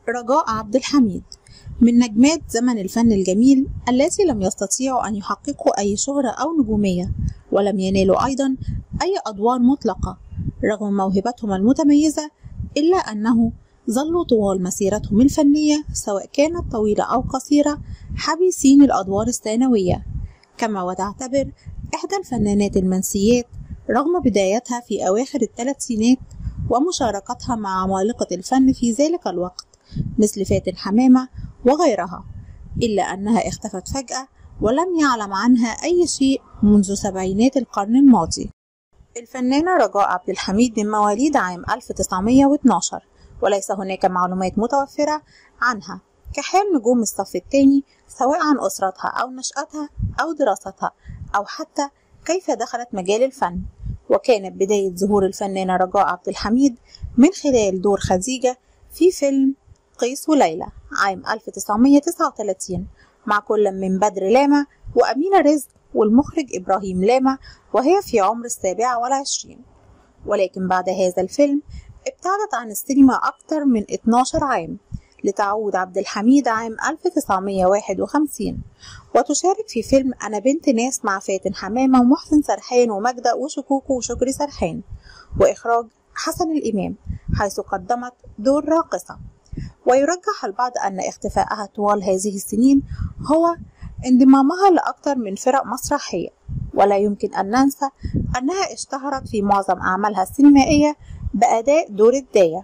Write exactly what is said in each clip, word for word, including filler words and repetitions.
رجاء عبد الحميد من نجمات زمن الفن الجميل التي لم يستطيعوا أن يحققوا أي شهرة أو نجومية، ولم ينالوا أيضا أي أدوار مطلقة رغم موهبتهم المتميزة، إلا أنه ظلوا طوال مسيرتهم الفنية سواء كانت طويلة أو قصيرة حبيسين الأدوار الثانوية، كما وتعتبر إحدى الفنانات المنسيات رغم بدايتها في أواخر الثلاثينات ومشاركتها مع عمالقة الفن في ذلك الوقت مثل فاتن حمامة وغيرها، إلا أنها اختفت فجأة ولم يعلم عنها أي شيء منذ سبعينات القرن الماضي. الفنانة رجاء عبد الحميد من مواليد عام ألف وتسعمائة واثني عشر، وليس هناك معلومات متوفرة عنها كحال نجوم الصف الثاني سواء عن أسرتها أو نشأتها أو دراستها أو حتى كيف دخلت مجال الفن. وكانت بداية ظهور الفنانة رجاء عبد الحميد من خلال دور خديجة في فيلم قيس وليلى عام ألف وتسعمائة وتسعة وثلاثين مع كل من بدر لامة وأمينة رزق والمخرج إبراهيم لامة، وهي في عمر السابعة والعشرين. ولكن بعد هذا الفيلم ابتعدت عن السينما أكثر من اثني عشر عام لتعود عبد الحميد عام ألف وتسعمائة وواحد وخمسين وتشارك في فيلم أنا بنت ناس مع فاتن حمامة ومحسن سرحان وماجدة وشكوكو وشكري سرحان، وإخراج حسن الإمام، حيث قدمت دور راقصة. ويرجح البعض أن اختفائها طوال هذه السنين هو انضمامها لأكثر من فرق مسرحية، ولا يمكن أن ننسى أنها اشتهرت في معظم أعمالها السينمائية بأداء دور الداية.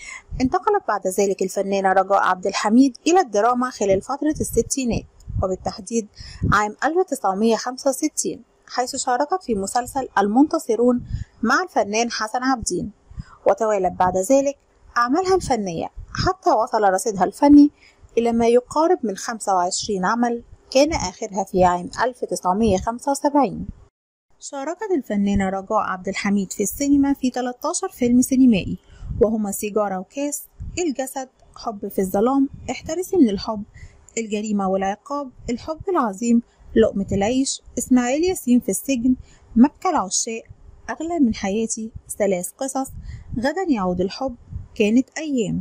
انتقلت بعد ذلك الفنانة رجاء عبد الحميد إلى الدراما خلال فترة الستينات، وبالتحديد عام ألف وتسعمائة وخمسة وستين، حيث شاركت في مسلسل المنتصرون مع الفنان حسن عابدين، وتوالت بعد ذلك أعمالها الفنية حتى وصل رصيدها الفني إلى ما يقارب من خمسة وعشرين عمل، كان آخرها في عام ألف وتسعمائة وخمسة وسبعين. شاركت الفنانة رجاء عبد الحميد في السينما في ثلاثة عشر فيلم سينمائي، وهما سيجارة وكاس، الجسد، حب في الظلام، احترسي من الحب، الجريمة والعقاب، الحب العظيم، لقمة العيش، إسماعيل ياسين في السجن، مبكى العشاق، أغلى من حياتي، ثلاث قصص، غدا يعود الحب، كانت أيام.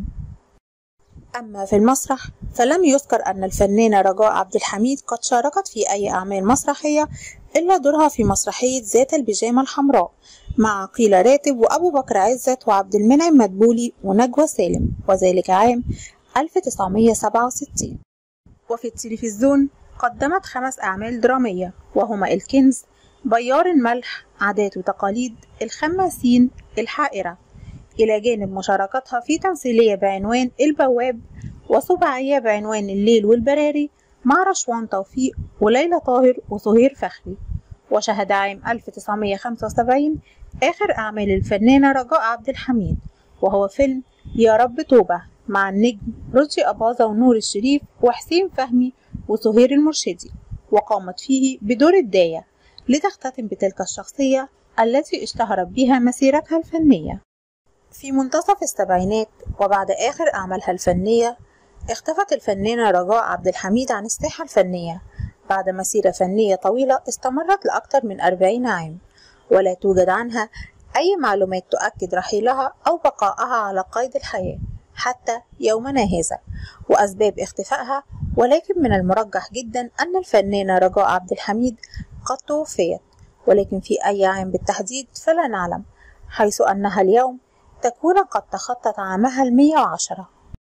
أما في المسرح فلم يذكر أن الفنانة رجاء عبد الحميد قد شاركت في أي أعمال مسرحية إلا دورها في مسرحية ذات البيجامة الحمراء مع عقيلة راتب وأبو بكر عزت وعبد المنعم مدبولي ونجوى سالم، وذلك عام ألف وتسعمائة وسبعة وستين. وفي التلفزيون قدمت خمس أعمال درامية، وهما الكنز، بيار الملح، عادات وتقاليد، الخماسين، الحائرة، إلى جانب مشاركتها في تمثيلية بعنوان البواب، وسباعية بعنوان الليل والبراري مع رشوان توفيق وليلى طاهر وسهير فخري. وشهد عام ألف وتسعمائة وخمسة وسبعين آخر أعمال الفنانة رجاء عبد الحميد، وهو فيلم يا رب توبة مع النجم رشدي أباظة ونور الشريف وحسين فهمي وسهير المرشدي، وقامت فيه بدور الداية لتختتم بتلك الشخصية التي اشتهرت بها مسيرتها الفنية. في منتصف السبعينات وبعد آخر أعمالها الفنية اختفت الفنانة رجاء عبد الحميد عن الساحة الفنية بعد مسيرة فنية طويلة استمرت لأكثر من أربعين عام، ولا توجد عنها أي معلومات تؤكد رحيلها أو بقائها على قيد الحياة حتى يومنا هذا وأسباب اختفائها. ولكن من المرجح جدا أن الفنانة رجاء عبد الحميد قد توفيت، ولكن في أي عام بالتحديد فلا نعلم، حيث أنها اليوم تكون قد تخطت عامها المئة وعشرة.